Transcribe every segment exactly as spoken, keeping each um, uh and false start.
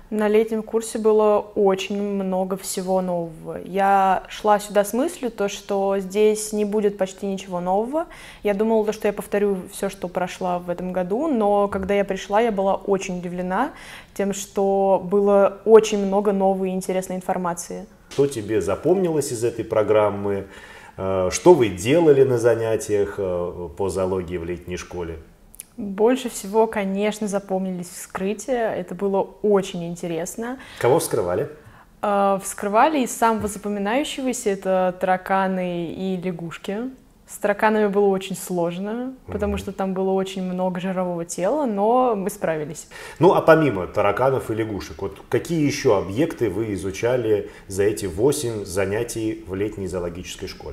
На летнем курсе было очень много всего нового. Я шла сюда с мыслью, то, что здесь не будет почти ничего нового. Я думала, то, что я повторю все, что прошла в этом году, но когда я пришла, я была очень удивлена тем, что было очень много новой и интересной информации. Что тебе запомнилось из этой программы? Что вы делали на занятиях по зоологии в летней школе? Больше всего, конечно, запомнились вскрытия. Это было очень интересно. Кого вскрывали? Вскрывали из самого запоминающегося это тараканы и лягушки. С тараканами было очень сложно, потому что там было очень много жирового тела, но мы справились. Ну, а помимо тараканов и лягушек, вот какие еще объекты вы изучали за эти восемь занятий в летней зоологической школе?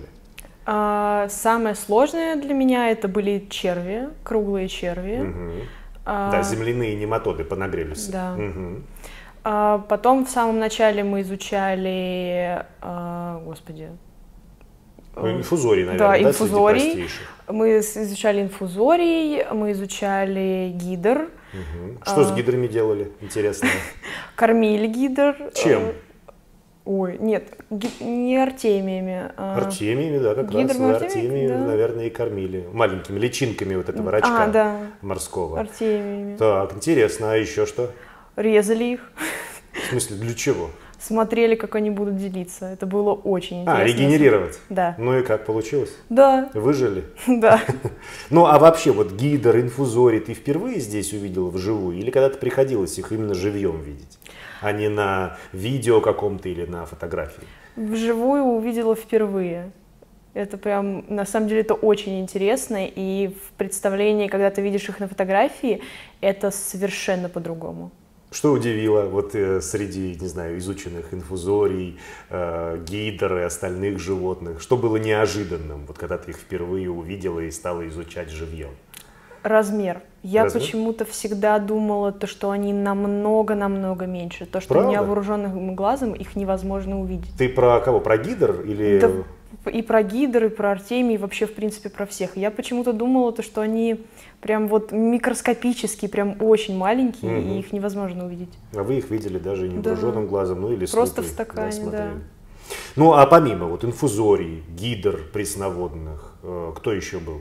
Самое сложное для меня это были черви, круглые черви. Угу. А, да, земляные нематоды по нагрелюсу. Да. Угу. А, потом в самом начале мы изучали, а, господи... Ну, инфузорий, наверное, да, да, инфузорий. Мы изучали инфузорий, мы изучали гидр. Угу. Что а... с гидрами делали, интересно? Кормили гидр. Чем? Ой, нет, не артемиями. А... Артемиями, да, как раз вы артемиями, да. наверное, и кормили. Маленькими личинками вот этого рачка а, да. морского. Артемиями. Так, интересно, а еще что? Резали их. В смысле, для чего? Смотрели, как они будут делиться. Это было очень интересно. А, регенерировать? Да. Ну и как получилось? Да. Выжили? Да. Ну а вообще, вот гидр, инфузорий ты впервые здесь увидела вживую? Или когда-то приходилось их именно живьем видеть, а не на видео каком-то или на фотографии? Вживую увидела впервые. Это прям, на самом деле, это очень интересно. И в представлении, когда ты видишь их на фотографии, это совершенно по-другому. Что удивило вот э, среди, не знаю, изученных инфузорий, э, гидр и остальных животных? Что было неожиданным, вот когда ты их впервые увидела и стала изучать живьем? Размер. Я Размер? почему-то всегда думала, то, что они намного-намного меньше. То, что Правда? невооруженным глазом их невозможно увидеть. Ты про кого? Про гидр или... Да, и про гидр, и про артемий, и вообще, в принципе, про всех. Я почему-то думала, то, что они прям вот микроскопические, прям очень маленькие, угу. и их невозможно увидеть. А вы их видели даже невооруженным да. глазом, ну или с Просто лупой, в стакане, да, да. Ну, а помимо вот инфузорий, гидр пресноводных, э, кто еще был?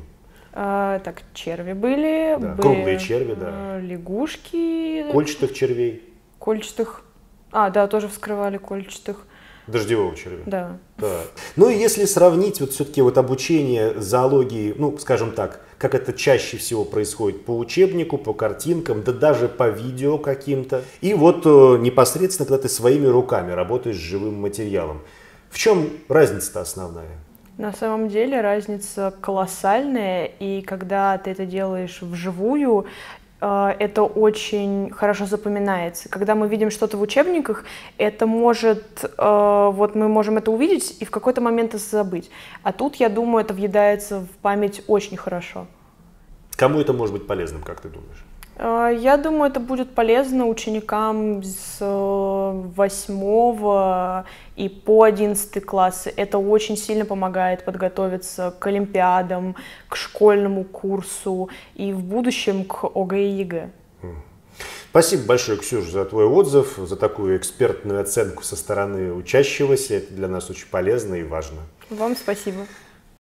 А, так, черви были, да, были круглые черви, да. Лягушки. Кольчатых червей. Кольчатых. А, да, тоже вскрывали кольчатых. Дождевого червя. Да. да. Ну и если сравнить вот все-таки вот обучение зоологии, ну, скажем так, как это чаще всего происходит по учебнику, по картинкам, да даже по видео каким-то. И вот э, непосредственно, когда ты своими руками работаешь с живым материалом. В чем разница-то основная? На самом деле разница колоссальная, и когда ты это делаешь вживую, это очень хорошо запоминается. Когда мы видим что-то в учебниках, это может, вот мы можем это увидеть и в какой-то момент это забыть. А тут, я думаю, это въедается в память очень хорошо. Кому это может быть полезным, как ты думаешь? Я думаю, это будет полезно ученикам с восьмого и по одиннадцатый классы. Это очень сильно помогает подготовиться к олимпиадам, к школьному курсу и в будущем к ОГЭ и ЕГЭ. Спасибо большое, Ксюша, за твой отзыв, за такую экспертную оценку со стороны учащегося. Это для нас очень полезно и важно. Вам спасибо.